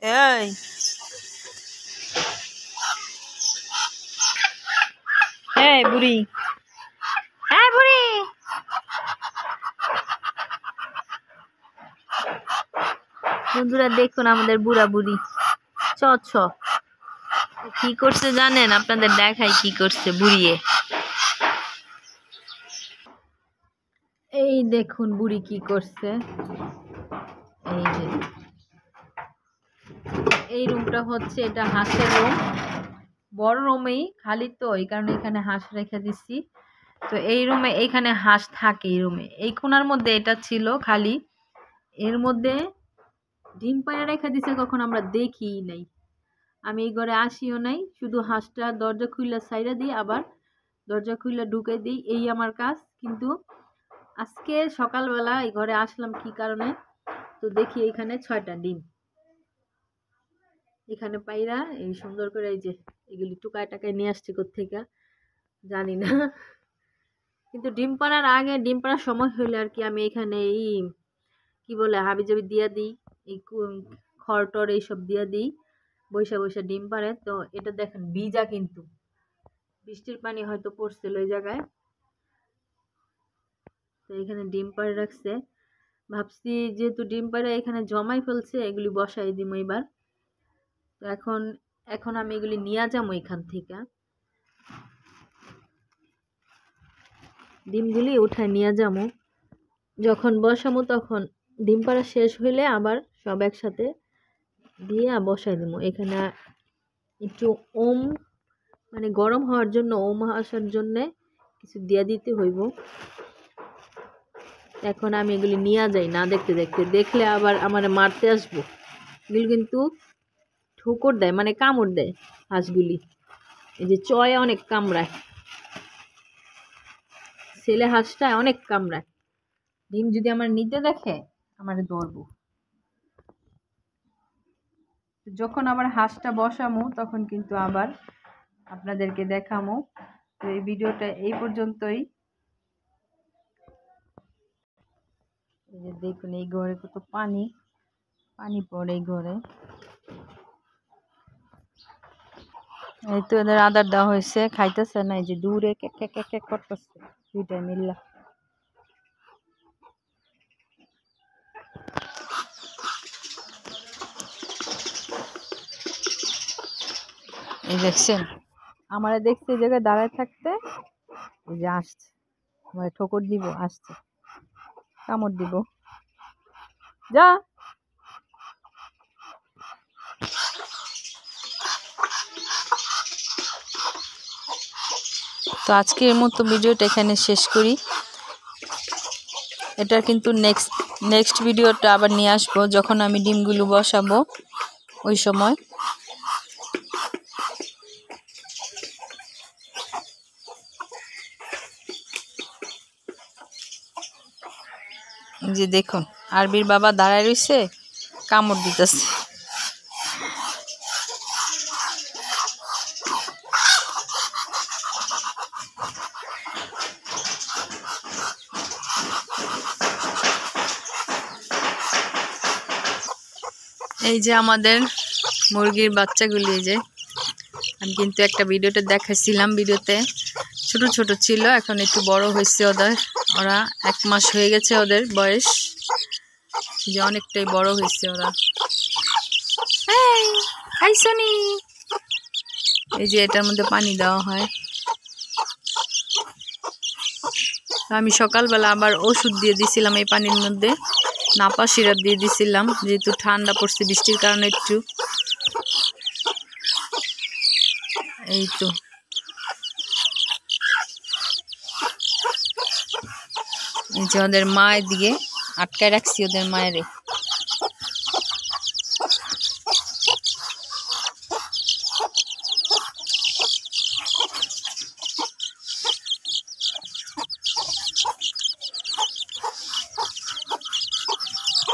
এই এই বুড়ি বুড়ি বন্ধুরা দেখুন আমাদের বুড়া বুড়ি চ কি করছে জানেন? আপনাদের দেখাই কি করছে বুড়িয়ে। এই দেখুন বুড়ি কি করছে। এই যে এই রুমটা হচ্ছে, এটা হাঁসের রুম। বড় রুমেই খালি, তো এই কারণে এখানে হাঁস রেখে দিচ্ছি। তো এই রুমে এইখানে হাঁস থাকে। এই রুমে এই কোণার মধ্যে এটা ছিল খালি, এর মধ্যে ডিম পাড়া রেখে দিছে, কখন আমরা দেখি নাই। আমি এই ঘরে আসিও নাই, শুধু হাঁসটা দরজা খুললে সাইরা দিই, আবার দরজা খুললে ঢুকে দিই, এই আমার কাজ। কিন্তু আজকে সকালবেলা এই ঘরে আসলাম কি কারণে, তো দেখি এখানে 6টা ডিম এখানে পাইরা এই সুন্দর করে, এই যে এগুলি টুকায় টাকায় নিয়ে আসছি কোত্থেকে জানি না। কিন্তু ডিম পাড়ার আগে, ডিম পাড়ার সময় হইলে আর কি, আমি এখানে এই কি বলে হাবিজাবি দিয়া দিই, এই খড় টর এইসব দিয়া দিই, বৈশা বৈশা ডিম পাড়ে। তো এটা দেখেন ভিজা, কিন্তু বৃষ্টির পানি হয়তো পড়ছিল ওই জায়গায়। তো এখানে ডিম পাড়ে রাখছে, ভাবছি যেহেতু ডিম পাড়ে এখানে জমাই ফেলছে, এগুলি বসাই দিম এবার। তো এখন আমি এগুলি নিয়ে যাবো এখান থেকে, ডিমগুলি উঠায় নিয়ে যাবো। যখন বসাবো তখন ডিম পাড়া শেষ হইলে আবার সব একসাথে দিয়ে বসাই দেবো। এখানে একটু ওম, মানে গরম হওয়ার জন্য, ওম আসার জন্য কিছু দিয়ে দিতে হইব। এখন আমি এগুলি নিয়ে যাই, না দেখতে দেখতে, দেখলে আবার আমার মারতে আসবো। এগুলি কিন্তু ঠোকর দেয়, মানে কামড় দেয় হাঁসগুলি। এই যে চয়ে অনেক কামড়ায়, ছেলে হাঁসটা অনেক কামড়ায়। ডিম যদি আমার নিতে দেখে আমার দৌড়বো। যখন আবার হাঁসটা বসামো তখন কিন্তু আবার আপনাদেরকে দেখামো। তো এই ভিডিওটা এই পর্যন্তই। এই যে দেখুন এই ঘরে কত পানি পড়ে এই ঘরে। এই তো এদের আদার দেওয়া হয়েছে, খাইতেছে না, এই যে দূরে ক্যাক ক্যাক ক্যাক ক্যাক করতেছে দুইটাই মিল্লা। এই দেখছেন, আমারে দেখছে এই জায়গায় দাঁড়ায় থাকতে, এই যে আসছে, আমার ঠোকর দিব, আসছে, কামড় দিব, যা। তো আজকের মতো ভিডিওটা এখানে শেষ করি। এটা কিন্তু নেক্সট ভিডিওটা আবার নিয়ে আসবো, যখন আমি ডিমগুলো বসাবো ওই সময়। যে দেখুন আরবির বাবা দাঁড়ায় রইছে, কামড় দিতেছে। এই যে আমাদের মুরগির বাচ্চাগুলি, এই যে আমি কিন্তু একটা ভিডিওতে দেখাইছিলাম, ভিডিওতে ছোট ছোট ছিল, এখন একটু বড় হয়েছে ওরা 1 মাস হয়ে গেছে ওদের বয়স, যে অনেকটাই বড় হয়েছে ওরা। খাইছনি? এই যে এটার মধ্যে পানি দেওয়া হয়। আমি সকালবেলা আবার ওষুধ দিয়ে দিছিলাম এই পানির মধ্যে, নাপা সিরাপ দিয়ে দিছিলাম, যেহেতু ঠান্ডা পড়ছে বৃষ্টির কারণে একটু। এই তো এই যে ওদের মায়ের দিকে আটকায় রাখছি, ওদের মায়েরে।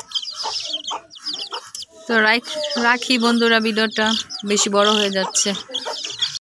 তো রাখি বন্ধুরা, ভিডিওটা বেশি বড় হয়ে যাচ্ছে।